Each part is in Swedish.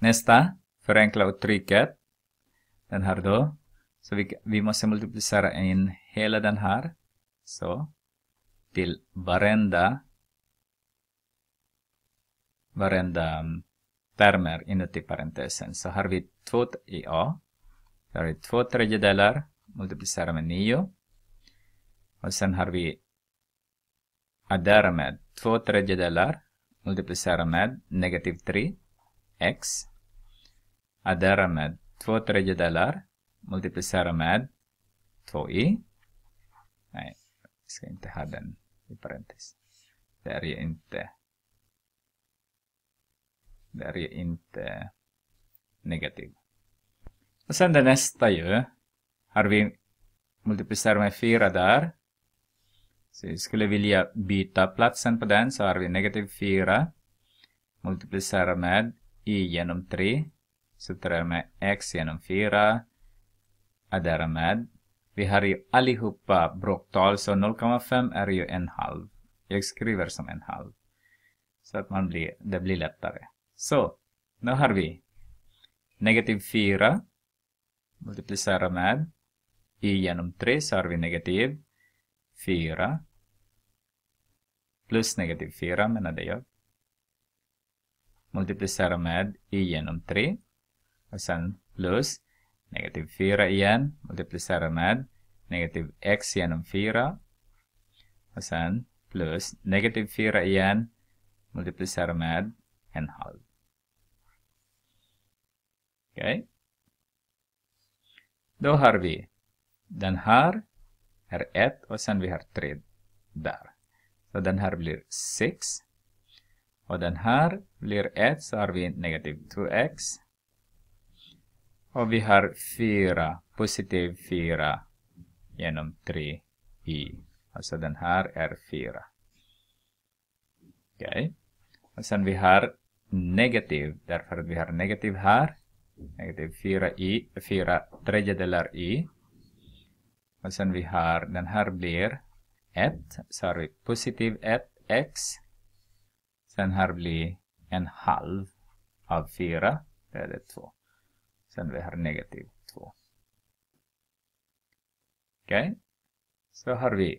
Nästa, förenkla uttrycket. Den här då. Så vi måste multiplicera in hela den här. Så. Till varenda termer inuti parentesen. Så har vi 2 i A. Så har vi 2/3 multiplicera med 9. Och sen har vi addera med 2/3 multiplicera med negativ 3 x. Addera med 2/3 multiplicera med 2i. Nej, jag ska inte ha den i parentes. Det är ju inte negativ. Och sen det nästa ju. Har vi multiplicera med 4 där. Så vi skulle vilja byta platsen på den. Så har vi negativ 4. Multiplicera med i genom 3. Subtrahera med x genom 4. Addera med. Vi har ju allihopa bråktal. Så 0,5 är ju 1/2. Jag skriver som 1/2. Så att det blir lättare. Så, nu har vi negativ 4. Multiplicera med i genom 3. Så har vi negativ 4. Plus negativ 4 menade jag. Multiplicera med i genom 3. Och sen plus negativ 4 igen. Multiplicera med negativ x genom 4. Och sen plus negativ 4 igen. Multiplicera med 1/2. Okej. Då har vi den här är 1 och sen vi har 3 där. Så den här blir 6. Och den här blir 1 så har vi negativ 2x. Och vi har 4, positiv 4 genom 3i. Alltså den här är 4. Okej. Och sen vi har negativ, därför att vi har negativ här. Negativ 4/3 i. Och sen vi har, den här blir 1. Så har vi positiv 1x. Sen här blir 1/2 av 4. Det är det 2. Sen vi har negativ 2. Okej. Så har vi.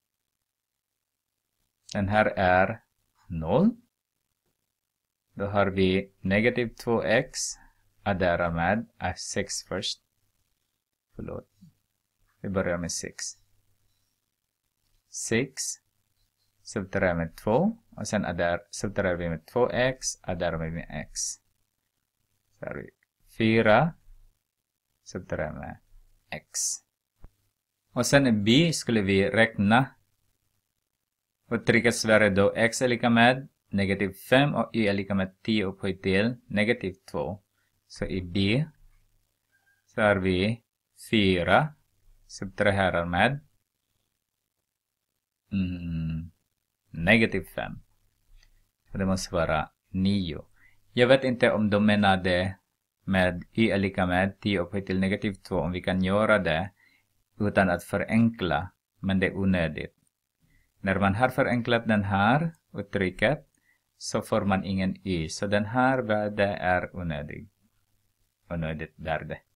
Den här är 0. Då har vi negativ 2x. Addera med 6 först. Förlåt. Vi börjar med 6. 6. Subtraherar med 2. Och sen subtraherar vi med 2x. Adderar vi med x. Så har vi 4. Subtraherar med x. Och sen i b skulle vi räkna. Uttryckets värde då x är lika med negativ 5 och y är lika med 10 upphöjt till negativ 2. Så i b så har vi 4. Subtraherar med negativ 5. Så det måste vara 9. Jag vet inte om de menade med y är lika med 10 upphöjt till negativ 2. Om vi kan göra det utan att förenkla. Men det är onödigt. När man har förenklat den här uttrycket så får man ingen y. Så den här värde är onödigt värde.